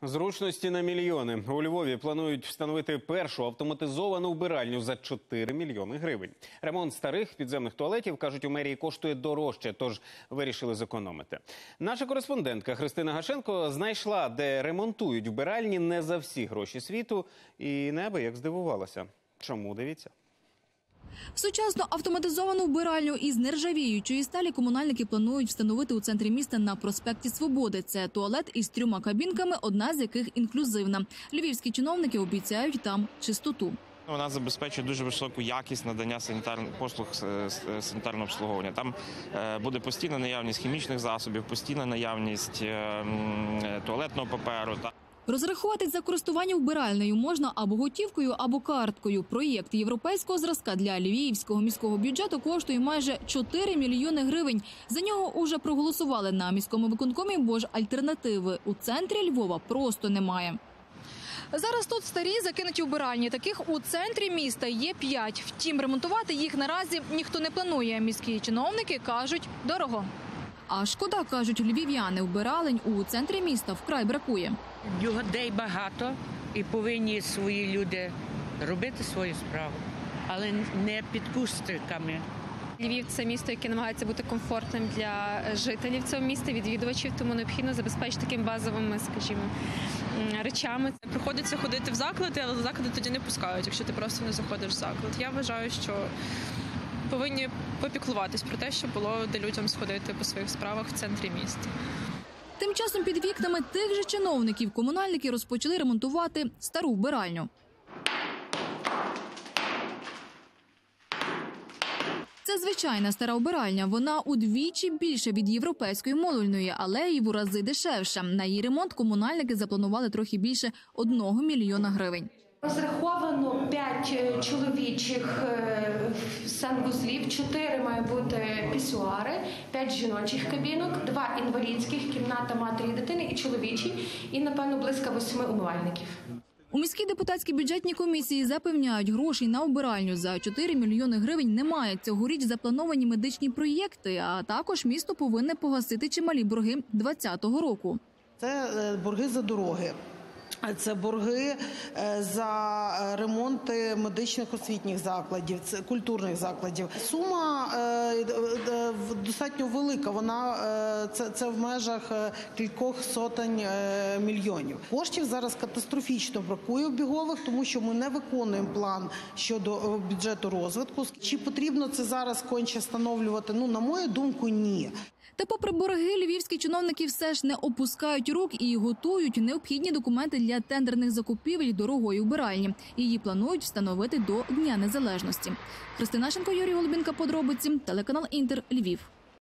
Зручності на мільйони. У Львові планують встановити першу автоматизовану вбиральню за 4 мільйони гривень. Ремонт старих підземних туалетів, кажуть, у мерії коштує дорожче, тож вирішили зекономити. Наша кореспондентка Христина Гашенко знайшла, де ремонтують вбиральні не за всі гроші світу, і неабияк здивувалася. Чому? Дивіться. Сучасну автоматизовану вбиральню із нержавіючої сталі комунальники планують встановити у центрі міста на проспекті Свободи. Це туалет із 3 кабінками, одна з яких інклюзивна. Львівські чиновники обіцяють там чистоту. Вона забезпечує дуже високу якість надання послуг санітарного обслуговування. Там буде постійна наявність хімічних засобів, постійна наявність туалетного паперу. Розрахуватись за користування вбиральнею можна або готівкою, або карткою. Проєкт європейського зразка для львівського міського бюджету коштує майже 4 мільйони гривень. За нього уже проголосували на міському виконкомі, бо ж альтернативи у центрі Львова просто немає. Зараз тут старі закинуті вбиральні. Таких у центрі міста є 5. Втім, ремонтувати їх наразі ніхто не планує. Міські чиновники кажуть – дорого. А шкода, кажуть львів'яни, вбиралень у центрі міста вкрай бракує. Людей багато і повинні свої люди робити свою справу, але не під кущиками. Львів – це місто, яке намагається бути комфортним для жителів цього міста, відвідувачів, тому необхідно забезпечити такими базовими, скажімо, речами. Приходиться ходити в заклади, але заклади тоді не пускають, якщо ти просто не заходиш в заклад. Я вважаю, що повинні попіклуватись про те, щоб було де людям сходити по своїх справах в центрі міста. Тим часом під вікнами тих же чиновників комунальники розпочали ремонтувати стару вбиральню. Це звичайна стара вбиральня. Вона удвічі більше від європейської модульної, але і в рази дешевша. На її ремонт комунальники запланували трохи більше 1 мільйона гривень. Розраховано 5 чоловічих санвузлів, 4 має бути пісуари, 5 жіночих кабінок, 2 інвалідських, кімната матері і дитини і чоловічі, і, напевно, близько 8 умивальників. У міській депутатській бюджетній комісії запевняють, грошей на вбиральню за 4 мільйони гривень немає. Цьогоріч заплановані медичні проєкти, а також місто повинне погасити чималі борги 2020 року. Це борги за дороги. Це борги за ремонти медичних освітніх закладів, культурних закладів. Сума достатньо велика, це в межах кількох сотень мільйонів. Коштів зараз катастрофічно бракує обігових, тому що ми не виконуємо план щодо бюджету розвитку. Чи потрібно це зараз конче встановлювати? На мою думку, ні. Та попри борги, львівські чиновники все ж не опускають рук і готують необхідні документи для тендерних закупівель дорогої вбиральні. Її планують встановити до Дня Незалежності. Христина Гашенко, Юрій Голубінка, подробиці, телеканал Інтер, Львів.